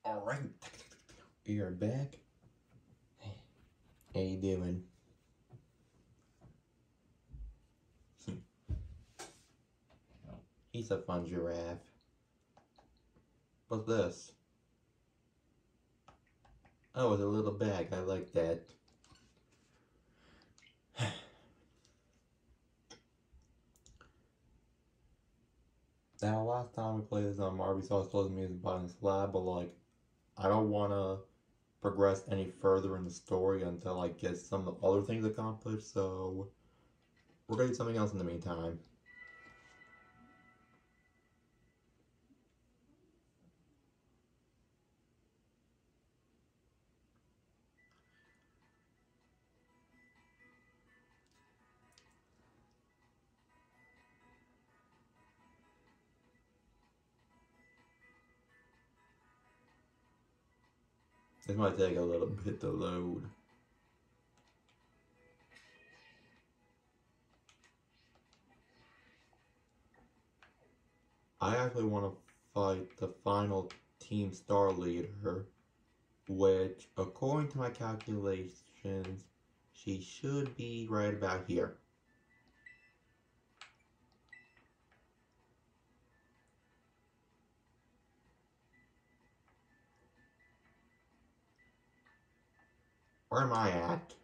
Alright, we are back. How you doing? He's a fun giraffe. What's this? Oh, it's a little bag. I like that. Now, last time we played this on Marby, so I was supposed to music by the slab, but like, I don't want to progress any further in the story until I get some of the other things accomplished, so we're gonna do something else in the meantime. This might take a little bit to load. I actually want to fight the final team star leader, which, according to my calculations, she should be right about here. Where am I at?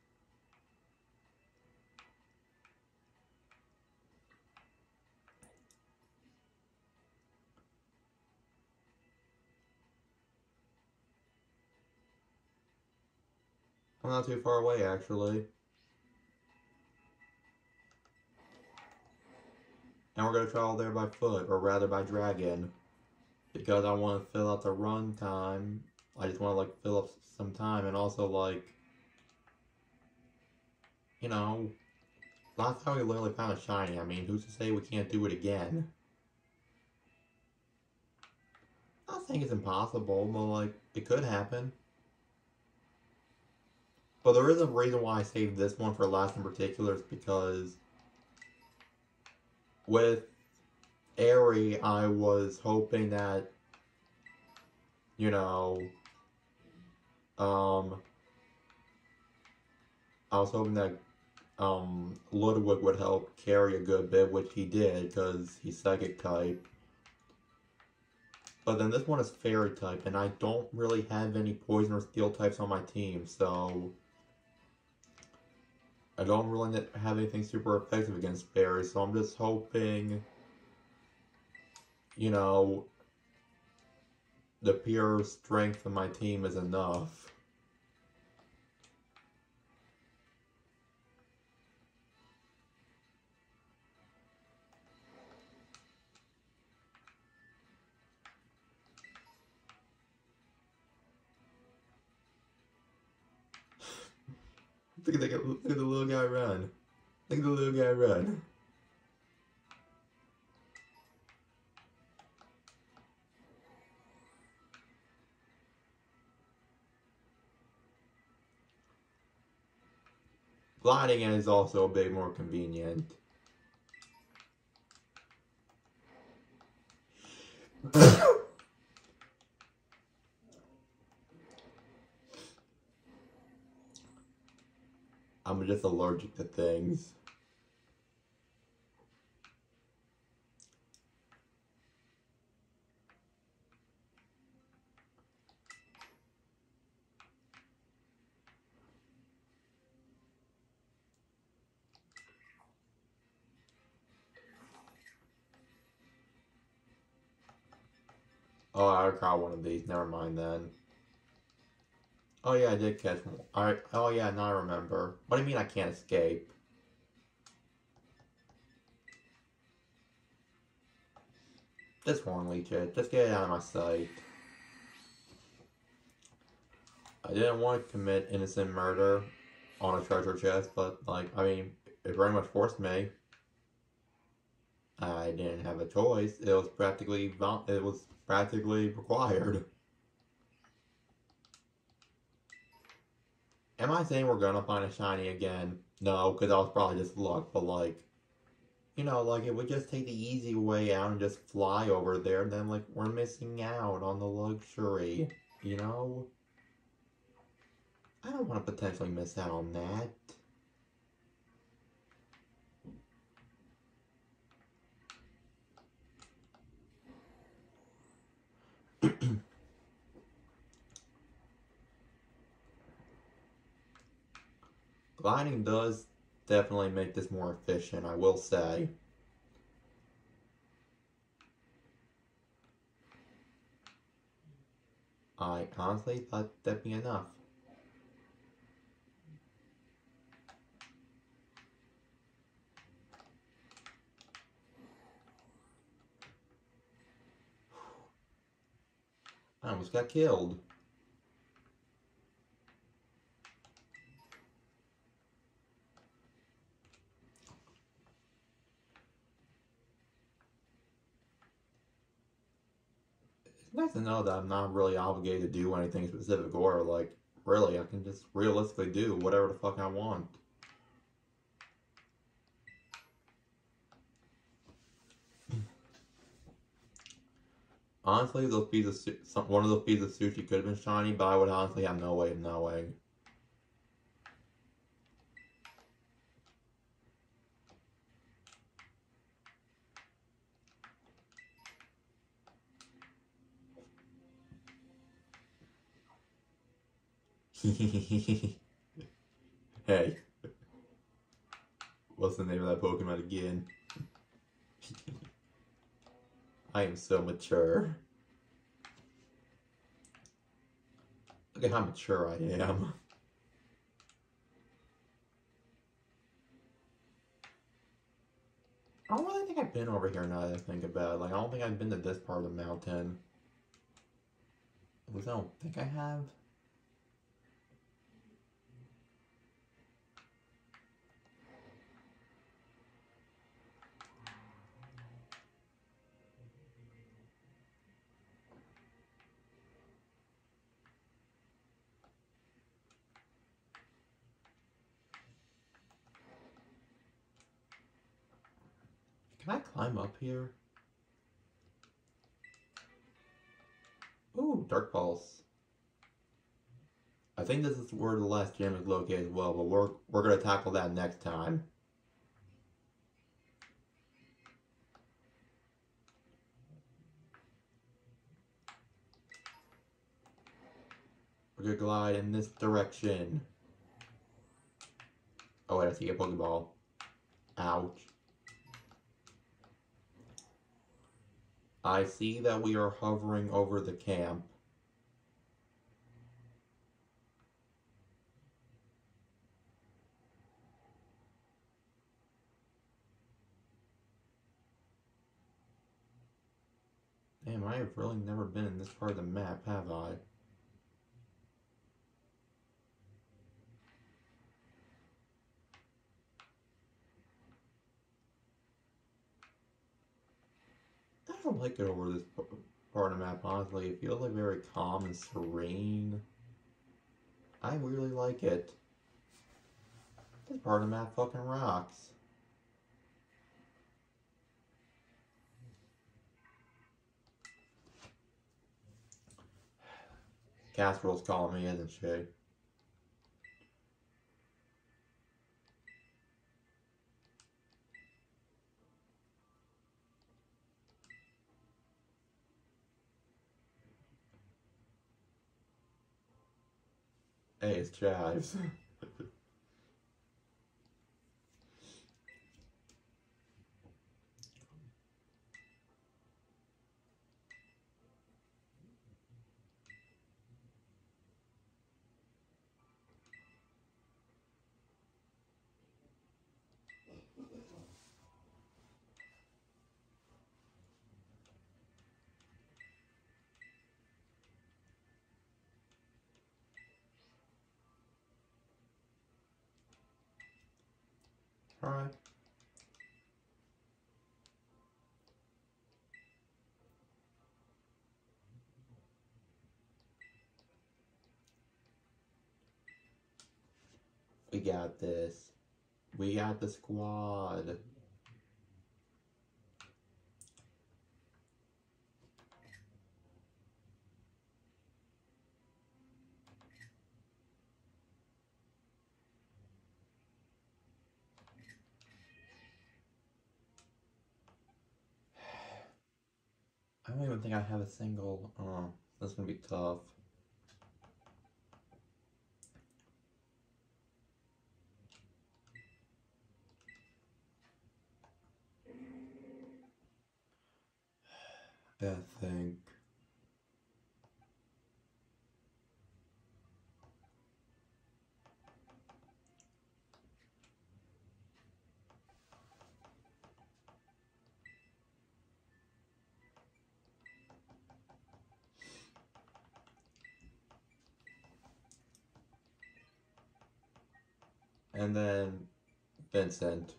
I'm not too far away, actually. And we're going to travel there by foot, or rather by dragon. Because I want to fill out the run time. I just want to, like, fill up some time, and also, like, you know, last time we literally found a shiny. I mean, who's to say we can't do it again? I don't think it's impossible, but, like, it could happen. But there is a reason why I saved this one for last in particular, is because with Airy, I was hoping that, you know, I was hoping that Ludwig would help carry a good bit, which he did, because he's psychic type. But then this one is fairy type, and I don't really have any poison or steel types on my team, so I don't really have anything super effective against fairies, so I'm just hoping, you know, the pure strength of my team is enough. Look at the little guy run. Look at the little guy run. Gliding is also a bit more convenient. I'm just allergic to things. Oh, I caught one of these. Never mind then. Oh yeah, I did catch one. Oh yeah, now I remember. What do you mean I can't escape? Just horn leech it. Just get it out of my sight. I didn't want to commit innocent murder on a treasure chest, but like, I mean, it very much forced me. I didn't have a choice. It was practically required. Am I saying we're gonna find a shiny again? No, because that was probably just luck, but like, You know, like if we just take the easy way out and just fly over there, then like we're missing out on the luxury. You know? I don't want to potentially miss out on that. Gliding does definitely make this more efficient, I will say. I honestly thought that'd be enough. I almost got killed. It's nice to know that I'm not really obligated to do anything specific or, like, really, I can just realistically do whatever the fuck I want. Honestly, those pieces, one of those pieces of sushi could have been shiny, but I would honestly have no way of knowing. Hey, what's the name of that Pokemon again? I am so mature. Look at how mature I am. I don't really think I've been over here now that I think about it. Like, I don't think I've been to this part of the mountain. At least I don't think I have. Can I climb up here? Ooh, Dark Pulse. I think this is where the last gem is located as well, but we're gonna tackle that next time. We're gonna glide in this direction. Oh wait, I see a Pokeball. Ouch. I see that we are hovering over the camp. Damn, I have really never been in this part of the map, have I? I don't like it over this part of the map, honestly. It feels like very calm and serene. I really like it. This part of the map fucking rocks. Casserol's calling me, isn't she? Hey, it's Chives. Alright. We got this. We got the squad. I don't even think I have a single. Oh, that's gonna be tough. I think. And then Vincent.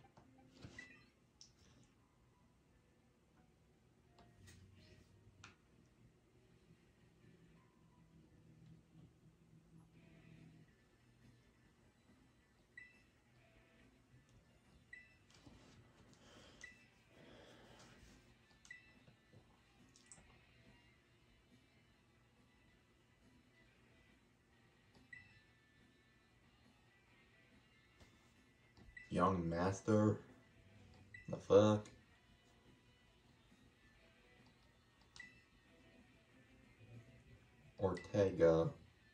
Young Master. The fuck? Ortega.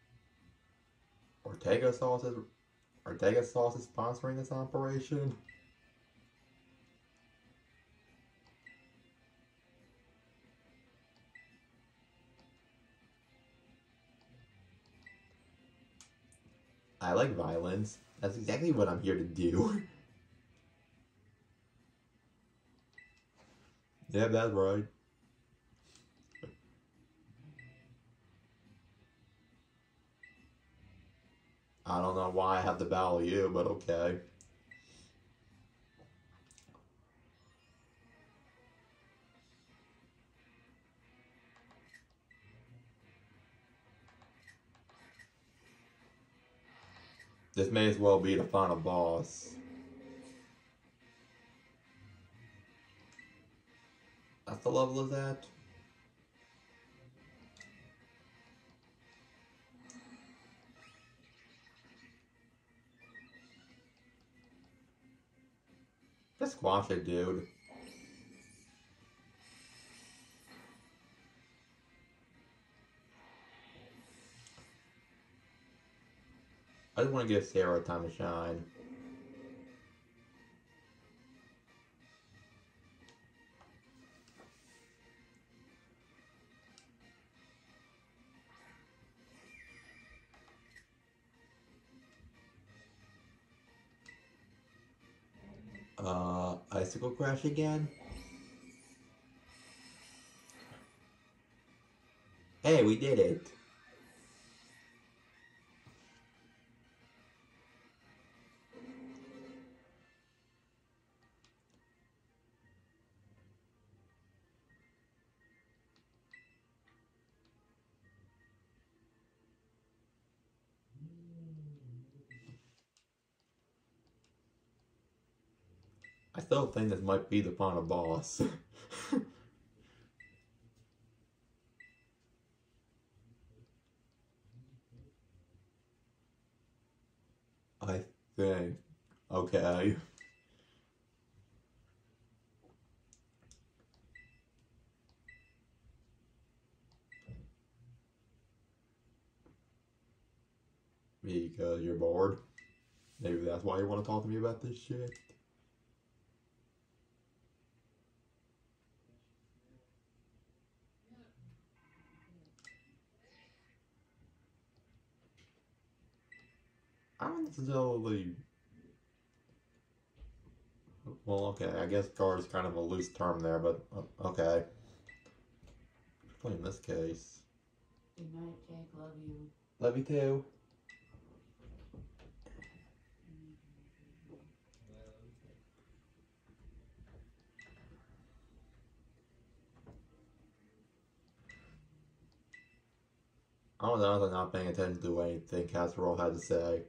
Ortega sauce is Ortega sauce is sponsoring this operation. I like violence. That's exactly what I'm here to do. Yeah, that's right. I don't know why I have to battle you, but okay. This may as well be the final boss. That's the level of that? Just squash it, dude. I just want to give Sarah time to shine. Icicle Crash again? Hey, we did it! I still think this might be the final boss. I think. Okay. Because you're bored. Maybe that's why you want to talk to me about this shit. I don't necessarily. Well, okay, I guess guard is kind of a loose term there, but okay. In this case. Good night, Jake. Love you. Love you too. I was honestly not paying attention to anything Casserole had to say.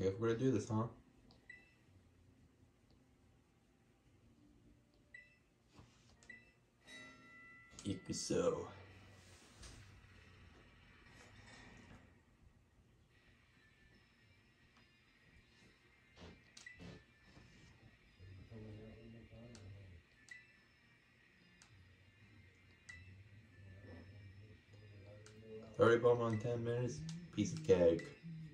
I guess we're gonna do this, huh? So. $30 Pokemon in 10 minutes? Piece of cake.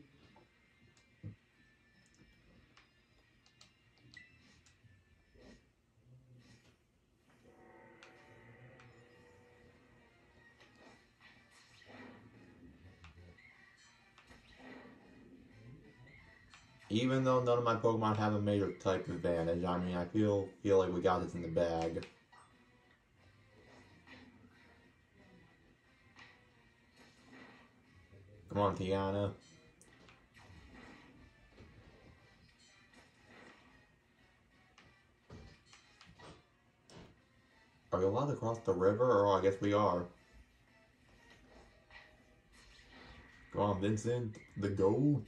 Even though none of my Pokemon have a major type advantage, I mean, I feel like we got this in the bag. Come on, Tiana. Are we allowed to cross the river? Or I guess we are. Come on, Vincent. The goat.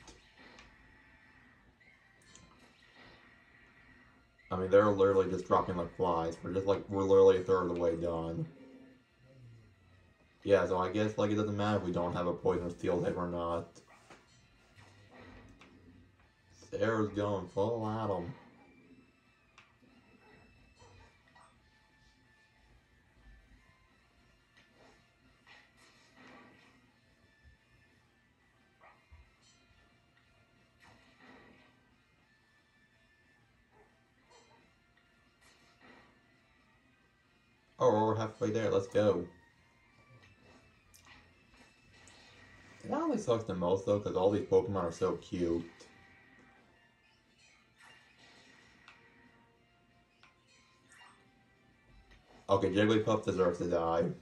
I mean, they're literally just dropping like flies. We're literally a third of the way done. Yeah, so I guess like it doesn't matter if we don't have a poison steel type or not. Sarah's going full at 'em. Oh, we're halfway there. Let's go. It only sucks the most though, because all these Pokemon are so cute. Okay, Jigglypuff deserves to die.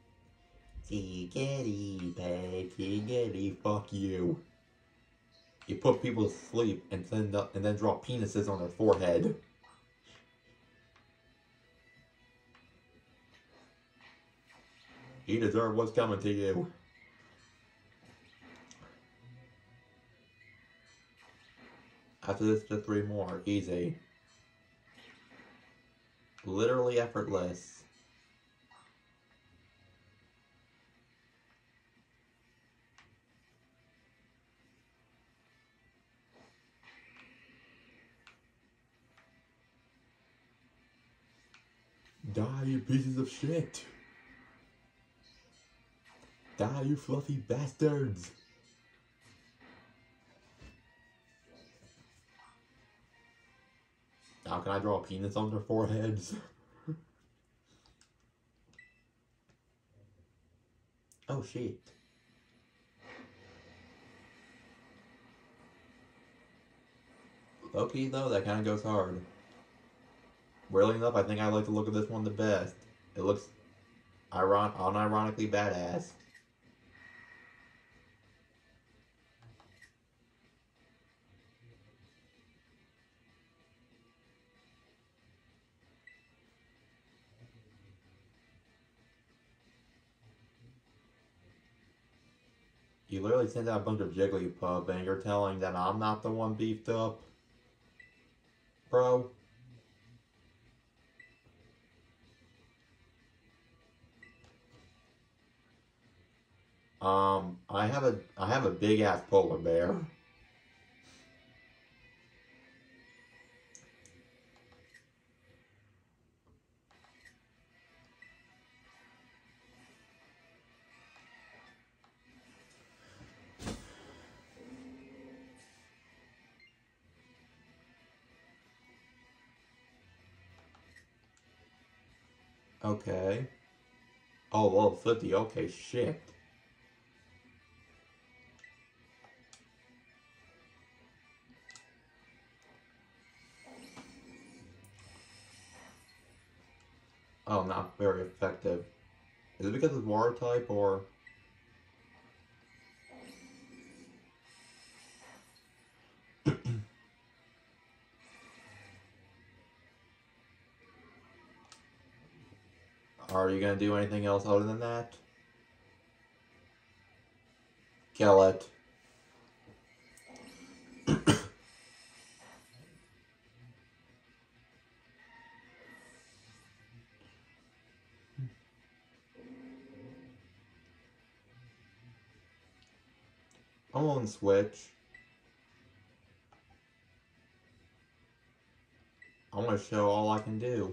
Giggity, pay, giggity, fuck you. You put people to sleep and then draw penises on their forehead. You deserve what's coming to you. After this, just 3 more. Easy. Literally effortless. Die, you pieces of shit. Die, you fluffy bastards. Now can I draw a penis on their foreheads? Oh shit. Okay though, that kind of goes hard. Weirdly enough, I think I like the look of this one the best. It looks unironically badass. You literally sent out a bunch of Jigglypuff and you're telling that I'm not the one beefed up? Bro? I have a big ass polar bear. Okay. Oh, level 50, okay, shit. Oh, not very effective. Is it because it's water type or? Are you gonna do anything else other than that? Kill it. I'm on Switch. I'm gonna show all I can do.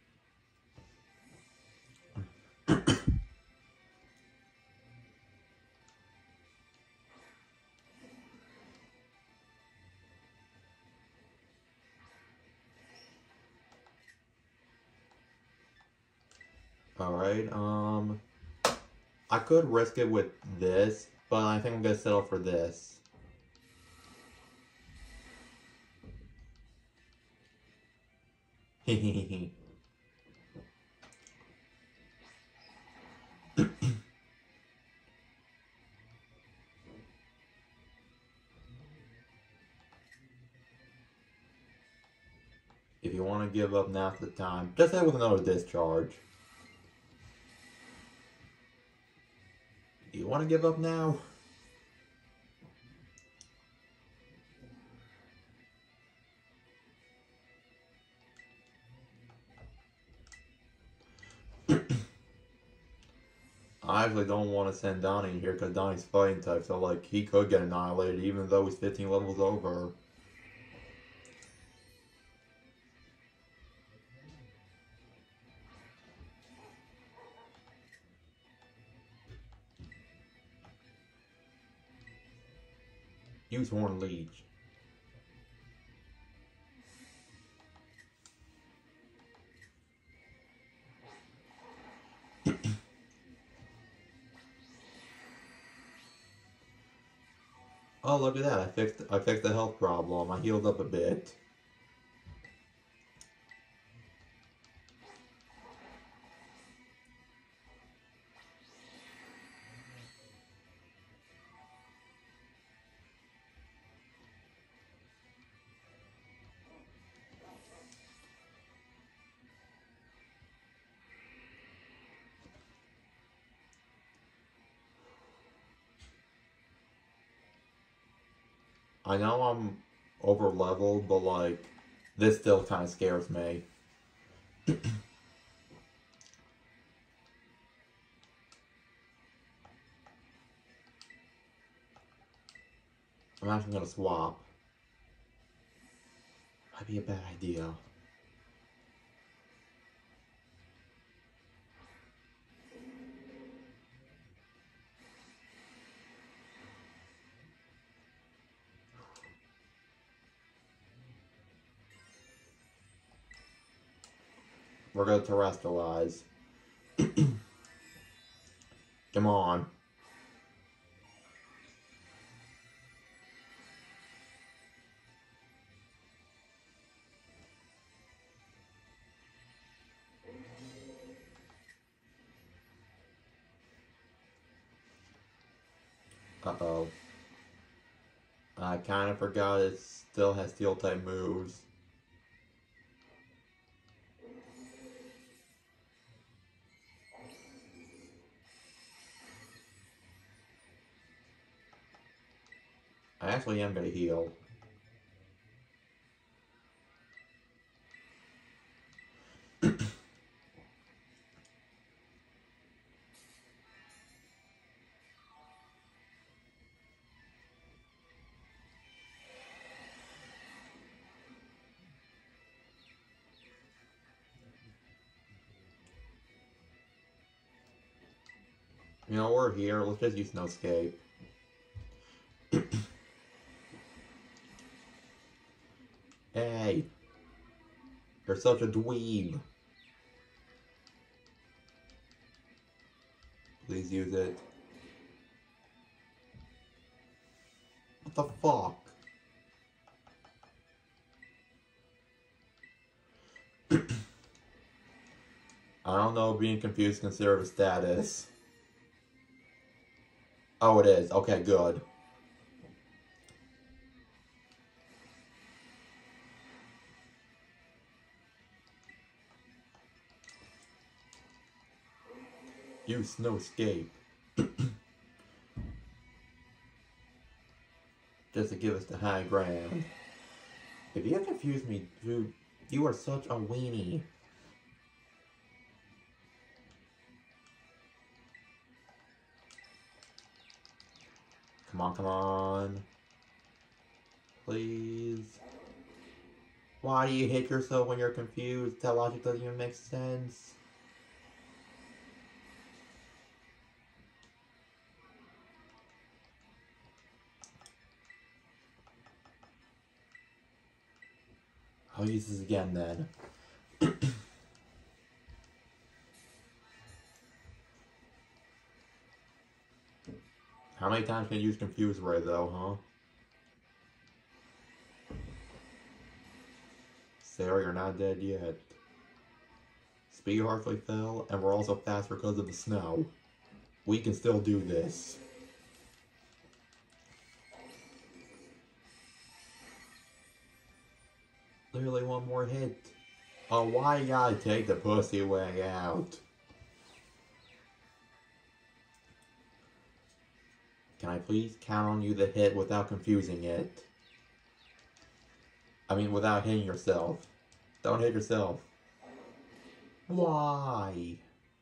Alright, I could risk it with this, but I think I'm gonna settle for this. Hehehe. If you want to give up, now's the time. Just hit with another discharge. Do you want to give up now? I actually don't want to send Donnie in here because Donnie's fighting type, so like he could get annihilated even though he's 15 levels over. Use Horn Leech. Oh, look at that! I fixed the health problem. I healed up a bit. I know I'm over leveled, but like this still kind of scares me. I'm actually gonna swap. Might be a bad idea. We're gonna terrestrialize. Come on. Uh-oh. I kind of forgot it still has steel type moves. I actually am gonna heal. You know, we're here. Let's just use no escape. Hey, you're such a dweeb. Please use it. What the fuck? I don't know if being confused is considered a status. Oh, it is. Okay, good. Use no escape. Just to give us the high ground. If you confuse me, dude, you are such a weenie. Come on, come on. Please. Why do you hit yourself when you're confused? That logic doesn't even make sense. I'll use this again then. How many times can you use Confuse Ray though, huh? Sarah, you're not dead yet. Speed hardly fell, and we're also faster because of the snow. We can still do this. Literally one more hit. Oh, why you gotta take the pussy way out? Can I please count on you to hit without confusing it? I mean, without hitting yourself. Don't hit yourself. Why?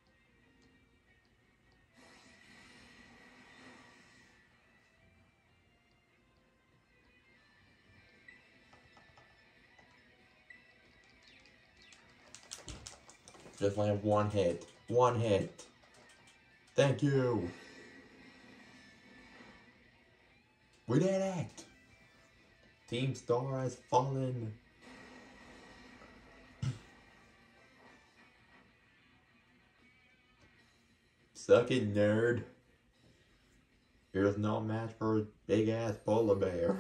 Just land one hit. One hit. Thank you. We did it. Team Star has fallen. Suck it, nerd. Here's no match for a big ass polar bear.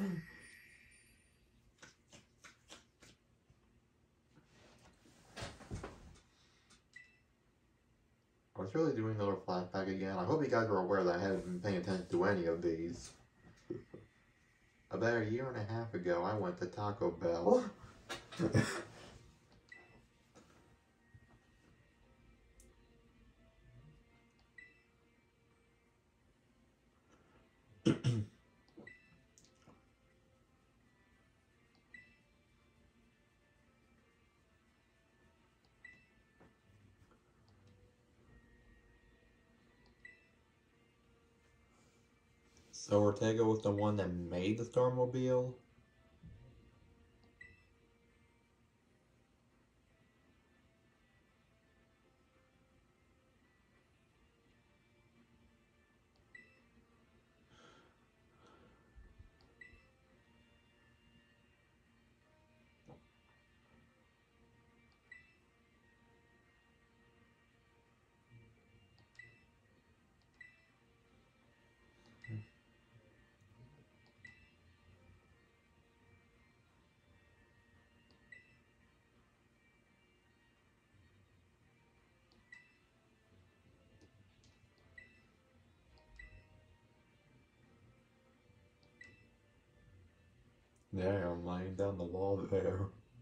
I was really doing another flashback again. I hope you guys are aware that I haven't been paying attention to any of these. About a year and a half ago, I went to Taco Bell. So Ortega was the one that made the Starmobile? Yeah, I'm laying down the law there.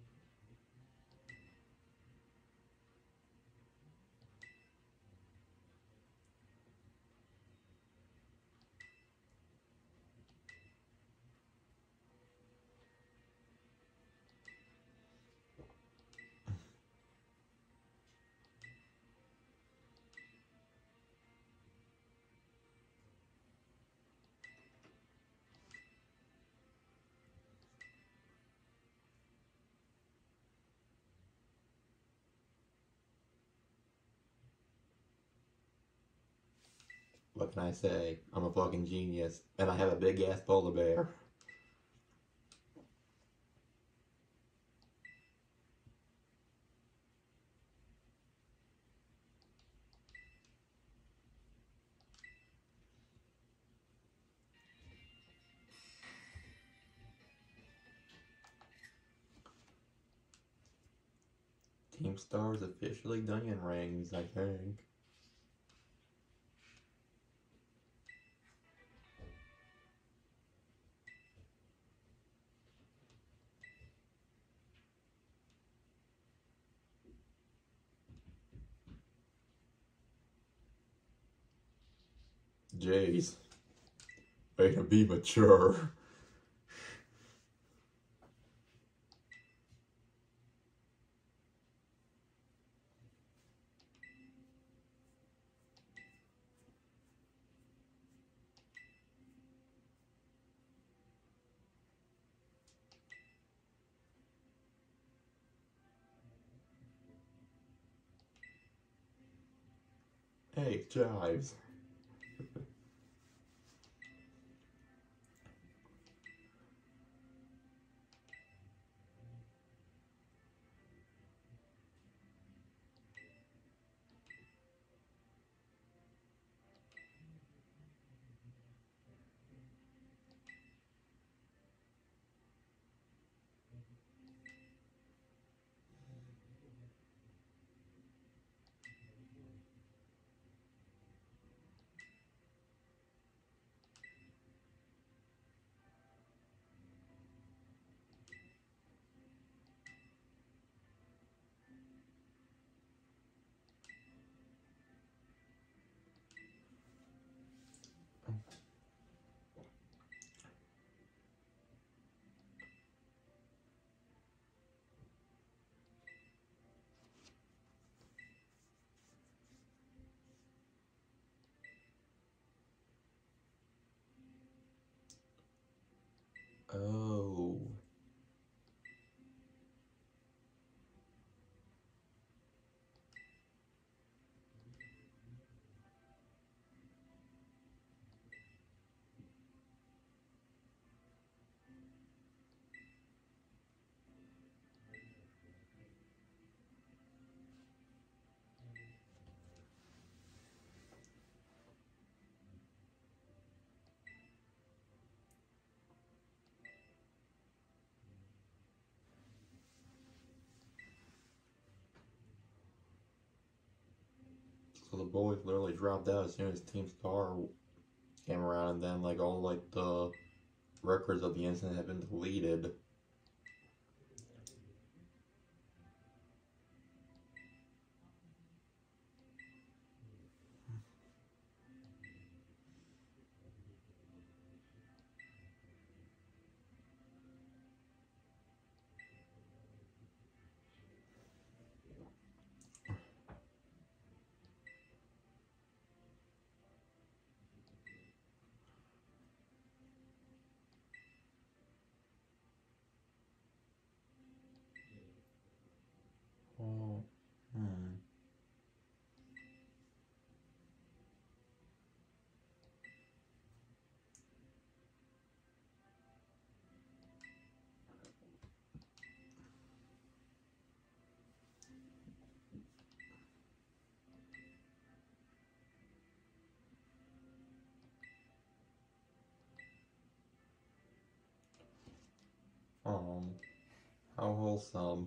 What can I say? I'm a fucking genius, and I have a big ass polar bear. Team Star's officially Dunyan Rings, I think. Jeez. Way to be mature. Hey, Chives. Oh. So the boys literally dropped out as soon as Team Star came around, and then like all like the records of the incident have been deleted. Oh. Hmm. Oh. How wholesome.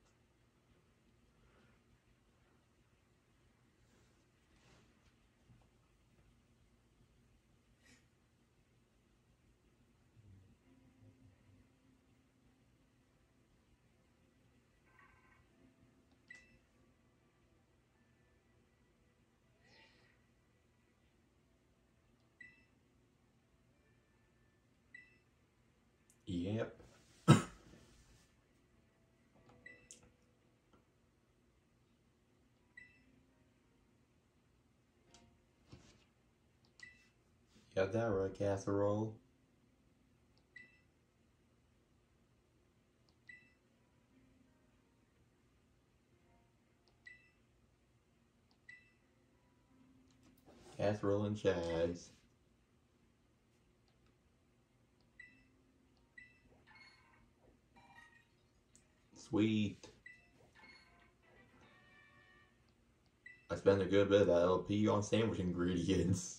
Yep. Got that right, casserole. Casserole and chives. Sweet. I spent a good bit of that LP on sandwich ingredients.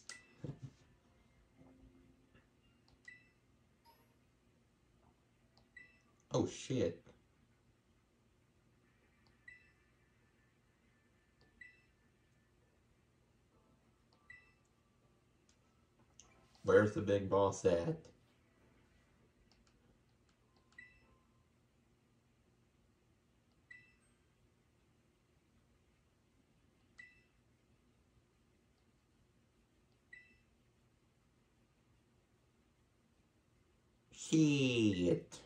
Oh shit. Where's the big boss at? Shit.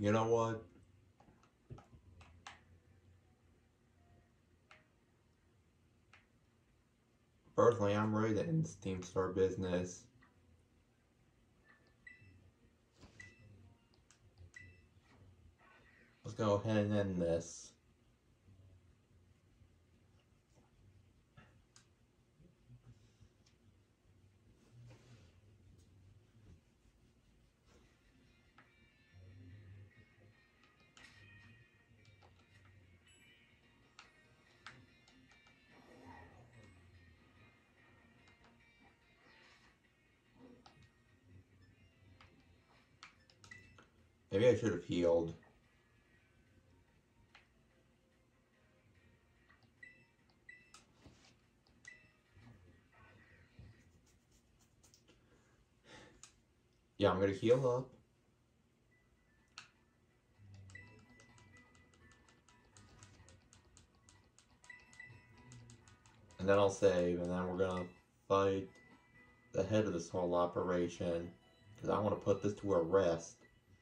You know what? Personally, I'm ready to end Steam Store business. Let's go ahead and end this. Maybe I should have healed. Yeah, I'm gonna heal up. And then I'll save, and then we're gonna fight the head of this whole operation. Because I want to put this to a rest.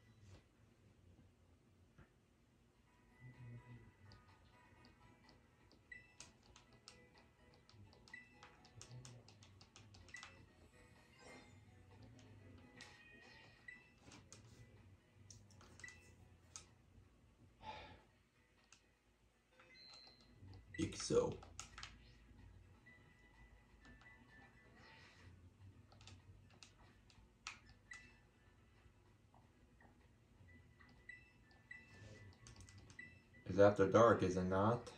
So. It's after dark, is it not?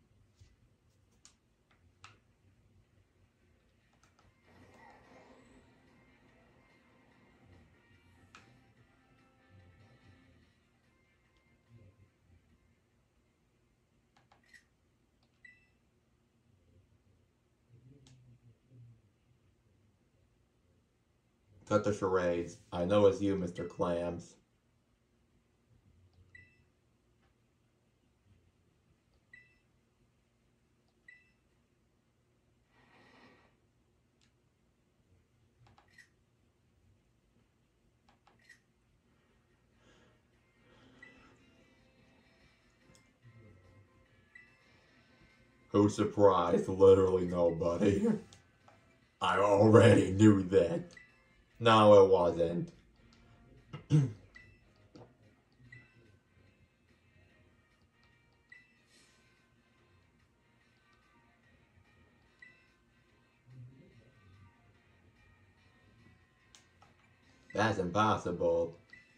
Cut the charades. I know it's you, Mr. Clams. Who's surprised? Literally nobody. I already knew that. No, it wasn't. That's impossible.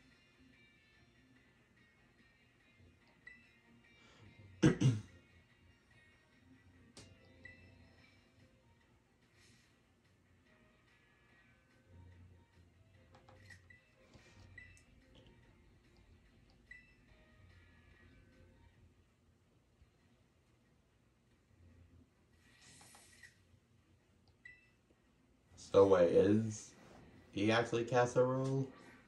So wait, is he actually casserole?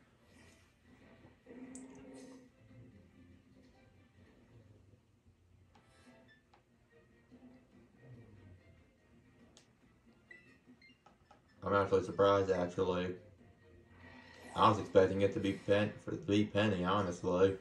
I'm actually surprised, actually. I was expecting it to be Penny, honestly.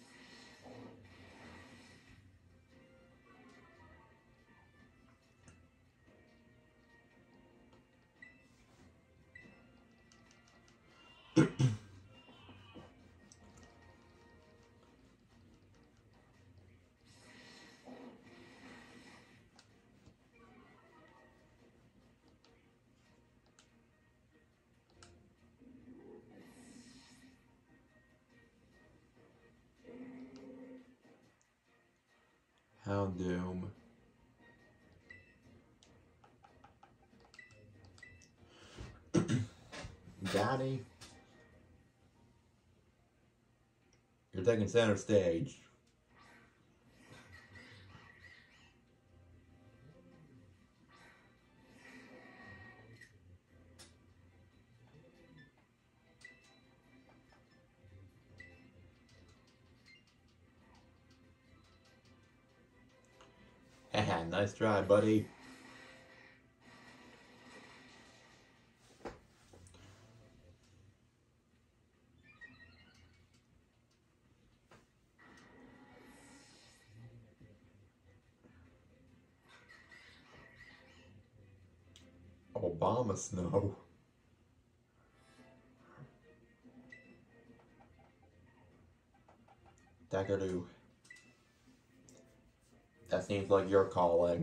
Houndoom. Daddy, you're taking center stage. Haha, nice try, buddy. Mama Snow. Dagadoo. That seems like your calling.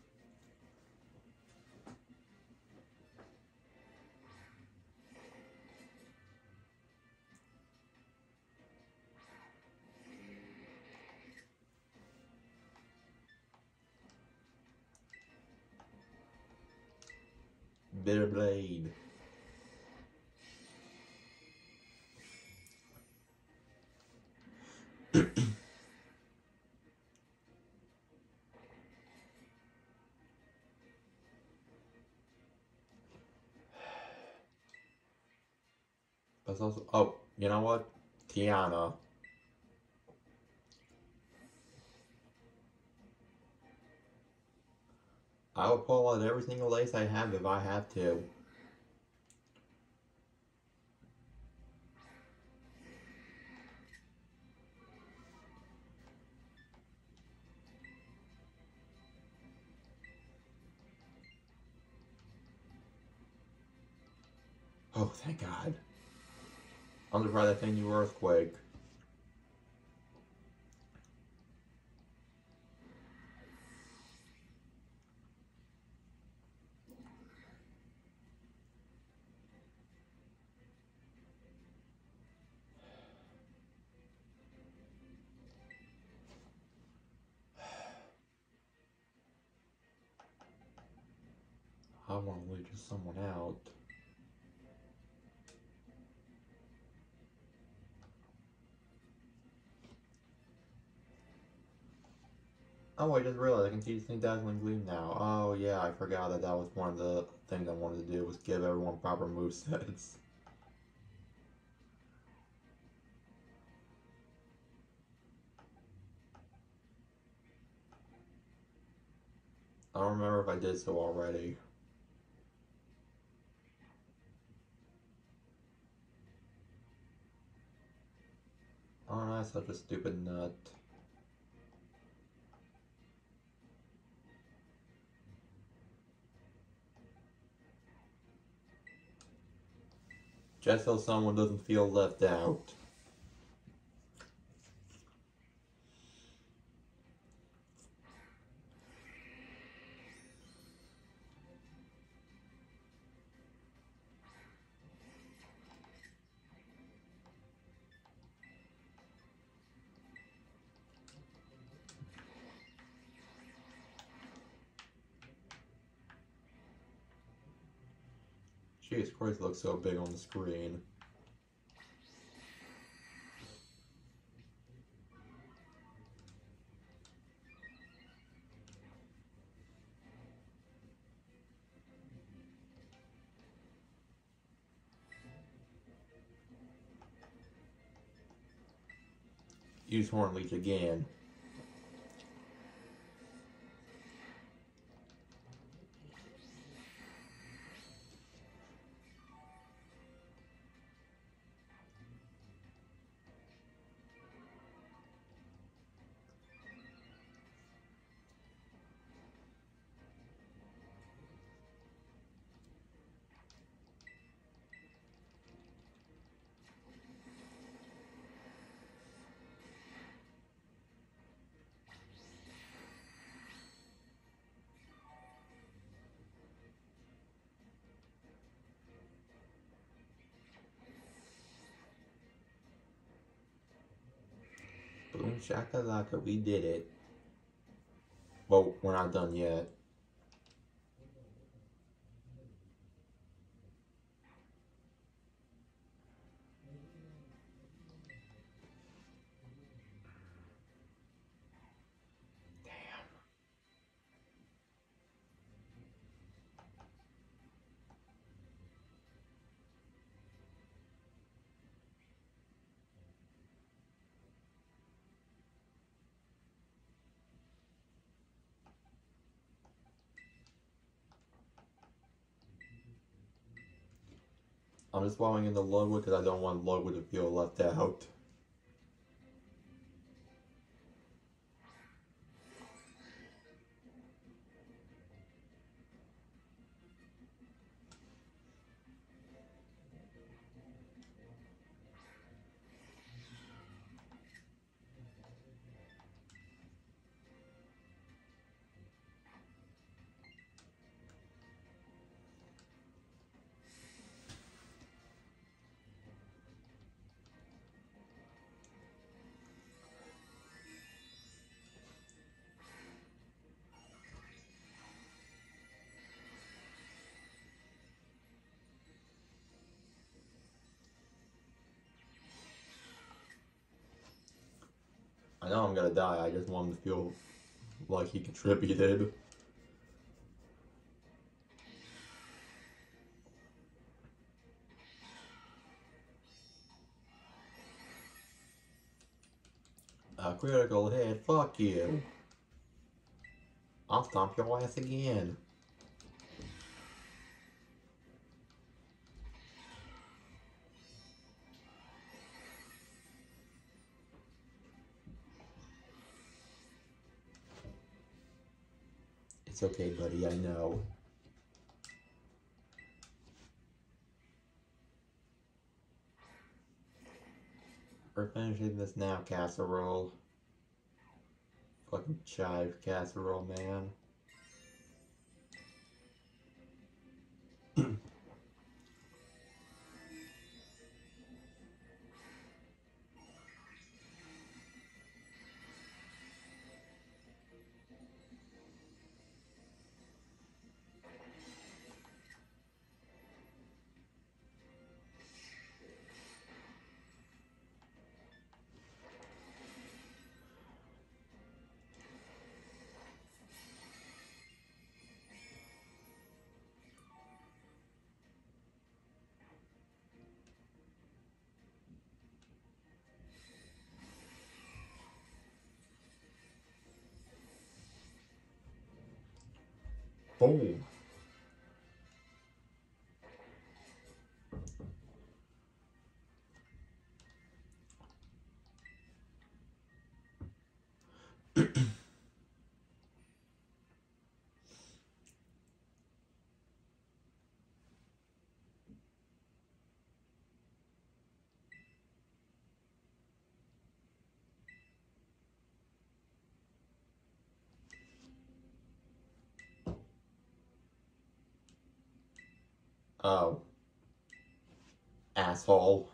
Bitter Blade. But also, oh, you know what? Tiana. I will pull out every single lace I have if I have to. Oh, thank God. I'm surprised that thing knew Earthquake. I want to leave just someone out. Oh, I just realized I can teach thing Dazzling Gleam now. Oh, yeah, I forgot that that was one of the things I wanted to do was give everyone proper movesets. I don't remember if I did so already. Oh, no, I'm such a stupid nut. Just so someone doesn't feel left out. Jesus Christ, it looks so big on the screen. Use Horn Leech again. Boom shakalaka, we did it. Well, we're not done yet. I'm just following in the Ludwig because I don't want Ludwig to feel left out. I know I'm gonna die, I just want him to feel like he contributed. A critical hit, fuck you. I'll stomp your ass again. It's okay, buddy, I know. We're finishing this now, casserole. Fucking chive casserole, man. Boom. Oh. Asshole.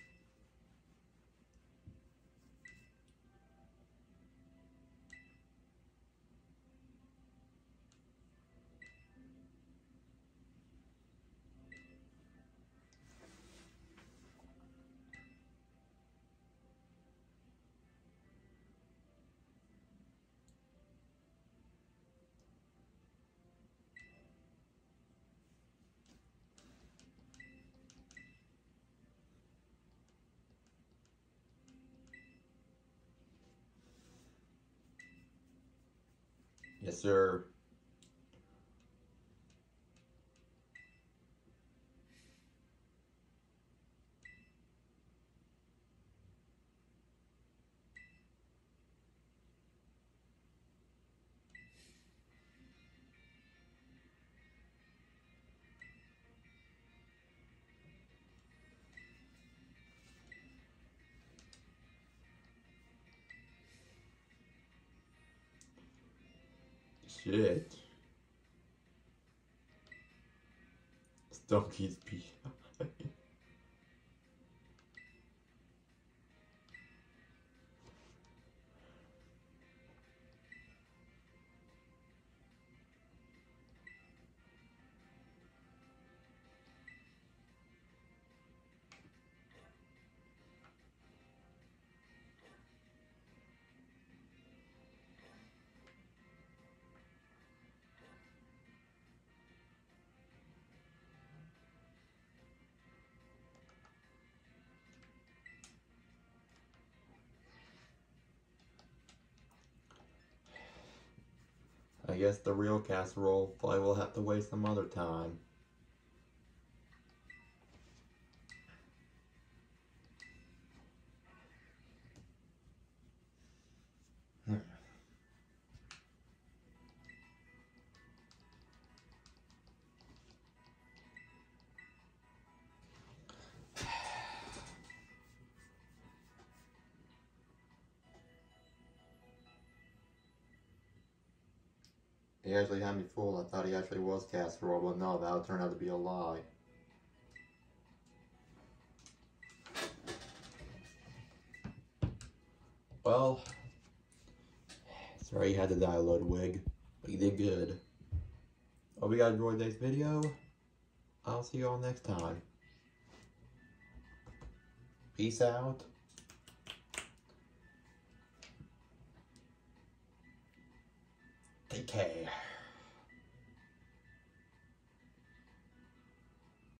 Yes, sir. Shit. Donkey's pee. I guess the real casserole probably will have to wait some other time. He actually had me fooled. I thought he actually was casserole, but no, that would turn out to be a lie. Well, sorry you had to die, Ludwig, but you did good. Hope you guys enjoyed today's video. I'll see you all next time. Peace out. Take care.